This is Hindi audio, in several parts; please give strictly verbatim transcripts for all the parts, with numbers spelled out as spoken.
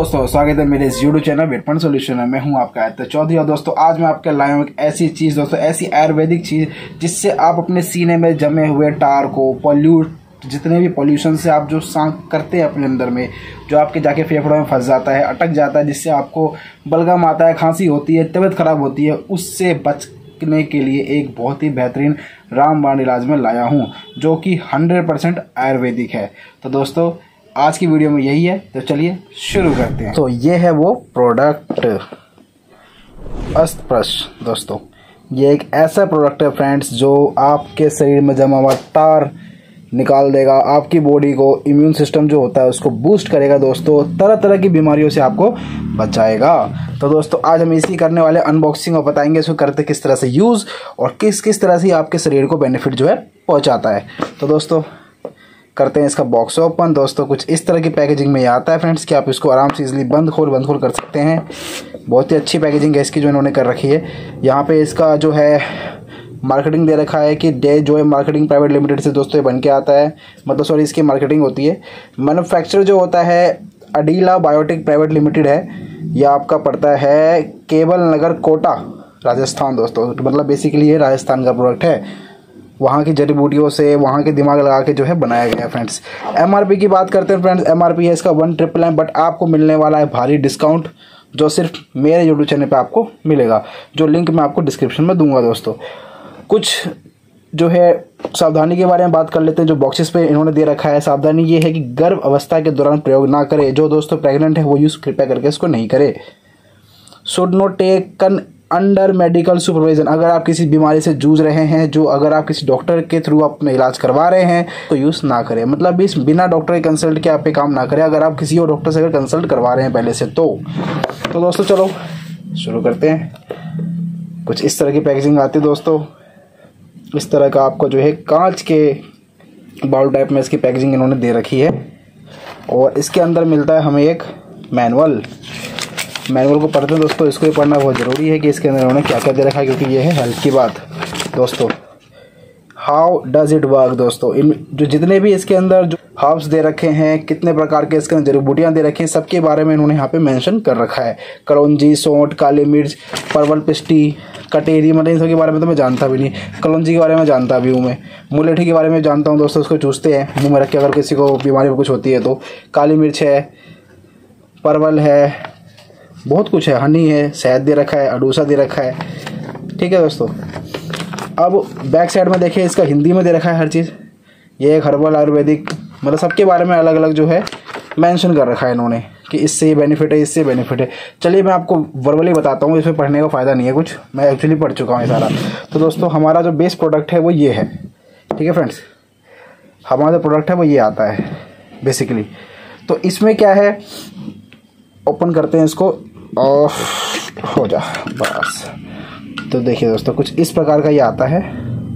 दोस्तों, स्वागत है मेरे इस यूट्यूब चैनल वेटपॉइंट सॉल्यूशन में। मैं हूं आपका आदित्य चौधरी। और दोस्तों आज मैं आपके लाया हूं एक ऐसी चीज दोस्तों, ऐसी आयुर्वेदिक चीज जिससे आप अपने सीने में जमे हुए टार को, पॉल्यूट जितने भी पॉल्यूशन से आप जो सांस करते हैं अपने अंदर में, जो आपके जाके फेफड़ों में फंस जाता है, अटक जाता है, जिससे आपको बलगम आता है, खांसी होती है, तबीयत खराब होती है, उससे बचने के लिए एक बहुत ही बेहतरीन रामबाण इलाज में लाया हूँ जो कि हंड्रेड परसेंट आयुर्वेदिक है। तो दोस्तों आज की वीडियो में यही है, तो चलिए शुरू करते हैं। तो ये है वो प्रोडक्ट अस्त्रप्रश। दोस्तों ये एक ऐसा प्रोडक्ट है फ्रेंड्स जो आपके शरीर में जमा हुआ टार निकाल देगा, आपकी बॉडी को, इम्यून सिस्टम जो होता है उसको बूस्ट करेगा दोस्तों, तरह तरह की बीमारियों से आपको बचाएगा। तो दोस्तों आज हम इसी करने वाले अनबॉक्सिंग और बताएंगे इसको करते किस तरह से यूज़ और किस किस तरह से आपके शरीर को बेनिफिट जो है पहुँचाता है। तो दोस्तों करते हैं इसका बॉक्स ओपन। दोस्तों कुछ इस तरह की पैकेजिंग में ये आता है फ्रेंड्स कि आप इसको आराम से इजीली बंद खोल बंद खोल कर सकते हैं। बहुत ही अच्छी पैकेजिंग है इसकी जो इन्होंने कर रखी है। यहाँ पे इसका जो है मार्केटिंग दे रखा है कि डे जो है मार्केटिंग प्राइवेट लिमिटेड से दोस्तों ये बन के आता है, मतलब सॉरी इसकी मार्केटिंग होती है। मैन्युफैक्चर जो होता है अडीला बायोटेक प्राइवेट लिमिटेड है। यह आपका पड़ता है केवल नगर कोटा राजस्थान दोस्तों, मतलब बेसिकली ये राजस्थान का प्रोडक्ट है। वहाँ की जड़ी बूटियों से, वहाँ के दिमाग लगा के जो है बनाया गया है फ्रेंड्स। एमआरपी की बात करते हैं फ्रेंड्स, एमआरपी है इसका वन ट्रिपल नाइन, बट आपको मिलने वाला है भारी डिस्काउंट जो सिर्फ मेरे यूट्यूब चैनल पे आपको मिलेगा, जो लिंक मैं आपको डिस्क्रिप्शन में दूंगा। दोस्तों कुछ जो है सावधानी के बारे में बात कर लेते हैं जो बॉक्सेस पे इन्होंने दे रखा है। सावधानी ये है कि गर्भ अवस्था के दौरान प्रयोग ना करे। जो दोस्तों प्रेग्नेंट है वो यूज़ कृपया करके इसको नहीं करे। Should not taken under medical supervision. अगर आप किसी बीमारी से जूझ रहे हैं, जो अगर आप किसी डॉक्टर के थ्रू अपना इलाज करवा रहे हैं तो यूज़ ना करें, मतलब इस बिना डॉक्टर के कंसल्ट के आप पे काम ना करें अगर आप किसी और डॉक्टर से अगर कंसल्ट करवा रहे हैं पहले से तो। तो दोस्तों चलो शुरू करते हैं। कुछ इस तरह की पैकेजिंग आती है दोस्तों। इस तरह का आपको जो है कांच के बाउल टाइप में इसकी पैकेजिंग इन्होंने दे रखी है। और इसके अंदर मिलता है हमें एक मैनुअल। मैनुअल को पढ़ते हैं दोस्तों, इसको ही पढ़ना बहुत ज़रूरी है कि इसके अंदर उन्होंने क्या क्या दे रखा है, क्योंकि ये है हेल्थ की बात दोस्तों। How does it work. दोस्तों इन जो जितने भी इसके अंदर जो हर्ब्स दे रखे हैं, कितने प्रकार के इसके अंदर जड़ी बूटियाँ दे रखी हैं, सबके बारे में इन्होंने यहाँ पे मेंशन कर रखा है। कलौंजी, सौंठ, काली मिर्च, परवल पिष्टी, कटेरी, मतलब इन सब के बारे में तो मैं जानता भी नहीं। कलौंजी के बारे में जानता भी हूँ मैं। मुलेठी के बारे में जानता हूँ दोस्तों, उसको चूसते हैं मुँह में रख के अगर किसी को बीमारी में कुछ होती है तो। काली मिर्च है, परवल है, बहुत कुछ है, हनी है, शहद दे रखा है, अडूसा दे रखा है। ठीक है दोस्तों, अब बैक साइड में देखिए इसका हिंदी में दे रखा है हर चीज़। ये एक हर्बल आयुर्वेदिक, मतलब सबके बारे में अलग अलग जो है मेंशन कर रखा है इन्होंने कि इससे ये बेनिफिट है, इससे बेनिफिट है। चलिए मैं आपको वर्बली बताता हूँ, इसमें पढ़ने का फ़ायदा नहीं है कुछ, मैं एक्चुअली पढ़ चुका हूँ ये सारा। तो दोस्तों हमारा जो बेस प्रोडक्ट है वो ये है। ठीक है फ्रेंड्स, हमारा जो प्रोडक्ट है वो ये आता है बेसिकली। तो इसमें क्या है, ओपन करते हैं इसको, ऑफ हो जा बस। तो देखिए दोस्तों कुछ इस प्रकार का ये आता है।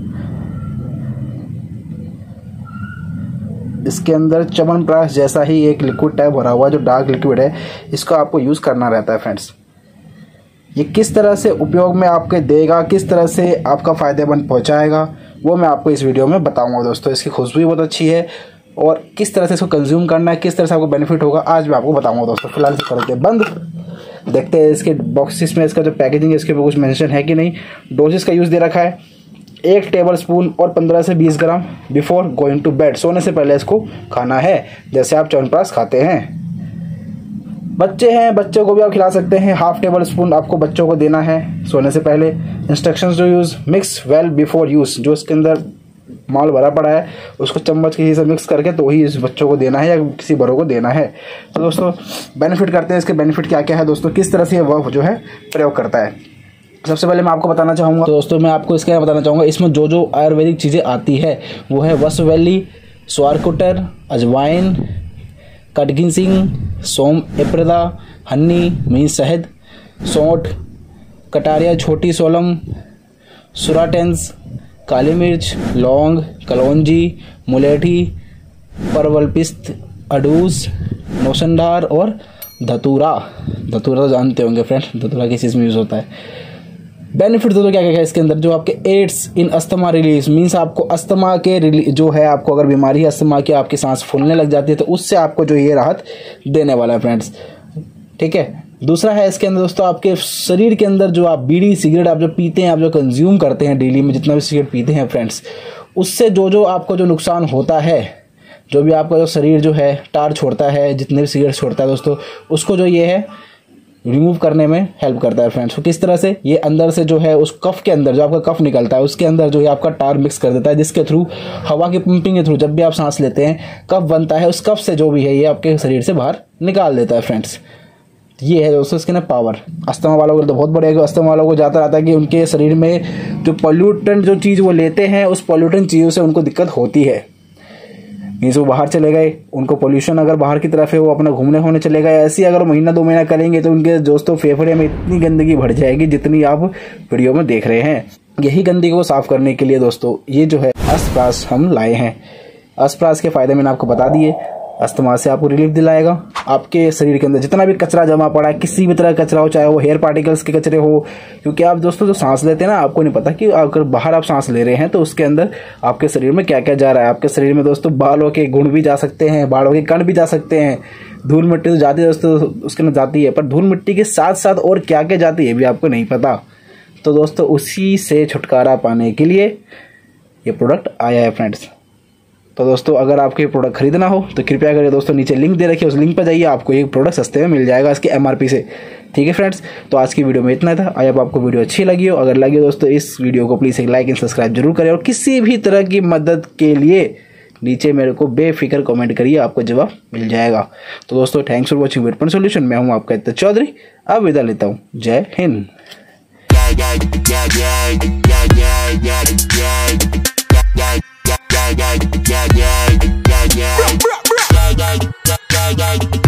इसके अंदर च्यवनप्राश जैसा ही एक लिक्विड टाइप भरा हुआ जो डार्क लिक्विड है, इसको आपको यूज़ करना रहता है फ्रेंड्स। ये किस तरह से उपयोग में आपके देगा, किस तरह से आपका फ़ायदेमंद पहुंचाएगा, वो मैं आपको इस वीडियो में बताऊंगा दोस्तों। इसकी खुशबू बहुत अच्छी है और किस तरह से इसको कंज्यूम करना है, किस तरह से आपको बेनिफिट होगा, आज मैं आपको बताऊंगा दोस्तों। फिलहाल से करते हैं बंद, देखते हैं इसके बॉक्सेस में इसका जो पैकेजिंग है इसके ऊपर कुछ मेंशन है कि नहीं। डोजेस का यूज़ दे रखा है एक टेबल स्पून और पंद्रह से बीस gram before going to bed. सोने से पहले इसको खाना है, जैसे आप च्यवनप्राश खाते हैं। बच्चे हैं, बच्चों को भी आप खिला सकते हैं। हाफ टेबल स्पून आपको बच्चों को देना है सोने से पहले। इंस्ट्रक्शंस जो use, mix well before use. जो इसके अंदर माल भरा पड़ा है उसको चम्मच किसी से मिक्स करके तो ही इस बच्चों को देना है या किसी बड़ों को देना है। तो दोस्तों बेनिफिट करते हैं, इसके बेनिफिट क्या क्या है दोस्तों, किस तरह से वह जो है प्रयोग करता है। सबसे पहले मैं आपको बताना चाहूँगा तो दोस्तों, मैं आपको इसके बताना चाहूँगा इसमें जो जो आयुर्वेदिक चीज़ें आती है वो है वसवैली, स्वारकुटर, अजवाइन, कटगिनसिंग, सोम एप्रदा, हनी मीन शहद, सौंठ, कटारिया छोटी सोलम, सुराटेंस, काली मिर्च, लौंग, कलौंजी, मुलेठी, परवल पिस्त, अडूस, नौशनदार और धतूरा। धतूरा तो जानते होंगे फ्रेंड्स, धतूरा किस चीज़ में यूज़ होता है। बेनिफिट तो, तो क्या क्या है इसके अंदर, जो आपके aids in asthma release, means आपको अस्थमा के जो है, आपको अगर बीमारी है अस्थमा की, आपकी सांस फूलने लग जाती है तो उससे आपको जो ये राहत देने वाला है फ्रेंड्स। ठीक है। दूसरा है इसके अंदर दोस्तों आपके शरीर के अंदर जो आप बीड़ी सिगरेट आप जो पीते हैं, आप जो कंज्यूम करते हैं डेली में, जितना भी सिगरेट पीते हैं फ्रेंड्स, उससे जो जो आपको जो नुकसान होता है, जो भी आपका जो शरीर जो है टार छोड़ता है, जितने भी सिगरेट छोड़ता है दोस्तों, उसको जो ये है रिमूव करने में हेल्प करता है फ्रेंड्स। तो किस तरह से, ये अंदर से जो है उस कफ के अंदर जो आपका कफ निकलता है उसके अंदर जो है आपका टार मिक्स कर देता है, जिसके थ्रू हवा की पंपिंग के थ्रू जब भी आप सांस लेते हैं कफ बनता है, उस कफ से जो भी है ये आपके शरीर से बाहर निकाल देता है फ्रेंड्स। ये है दोस्तों इसके ना पावर। अस्थमा वालों को तो बहुत बढ़िया है, अस्थमा वालों को जाता रहता है कि उनके शरीर में जो पॉल्यूटेंट जो चीज़ वो लेते हैं उस पॉल्यूटेंट चीज़ों से उनको दिक्कत होती है। मीन्स वो बाहर चले गए, उनको पोल्यूशन अगर बाहर की तरफ है, वो अपना घूमने होने चले गए, ऐसे अगर महीना दो महीना करेंगे तो उनके दोस्तों फेफड़े में इतनी गंदगी भर जाएगी जितनी आप वीडियो में देख रहे हैं। यही गंदगी को साफ करने के लिए दोस्तों ये जो है अस्प्रास हम लाए हैं। अस्प्रास के फायदे मैंने आपको बता दिए। अस्थमा से आपको रिलीफ दिलाएगा। आपके शरीर के अंदर जितना भी कचरा जमा पड़ा है, किसी भी तरह का कचरा हो, चाहे वो हेयर पार्टिकल्स के कचरे हो, क्योंकि आप दोस्तों जो सांस लेते हैं ना, आपको नहीं पता कि अगर बाहर आप सांस ले रहे हैं तो उसके अंदर आपके शरीर में क्या क्या जा रहा है। आपके शरीर में दोस्तों बालों के गुण भी जा सकते हैं, बालों के कण भी जा सकते हैं, धूल मिट्टी तो जाती है दोस्तों उसके अंदर जाती है, पर धूल मिट्टी के साथ साथ और क्या क्या जाती है भी आपको नहीं पता। तो दोस्तों उसी से छुटकारा पाने के लिए ये प्रोडक्ट आया है फ्रेंड्स। तो दोस्तों अगर आपको ये प्रोडक्ट खरीदना हो तो कृपया करिए दोस्तों, नीचे लिंक दे रखिए, उस लिंक पर जाइए, आपको ये प्रोडक्ट सस्ते में मिल जाएगा इसके एमआरपी से। ठीक है फ्रेंड्स, तो आज की वीडियो में इतना था। आई होप आपको वीडियो अच्छी लगी हो। अगर लगी हो दोस्तों इस वीडियो को प्लीज़ एक लाइक एंड सब्सक्राइब जरूर करें, और किसी भी तरह की मदद के लिए नीचे मेरे को बेफिक्र कमेंट करिए, आपको जवाब मिल जाएगा। तो दोस्तों thanks for watching weight solution. मैं हूँ आपका इत्तेज़ चौधरी, अब विदा लेता हूँ। जय Hind. Yeah, yeah, yeah, yeah, yeah, yeah, yeah, yeah, yeah, yeah, yeah, yeah, yeah, yeah, yeah, yeah, yeah,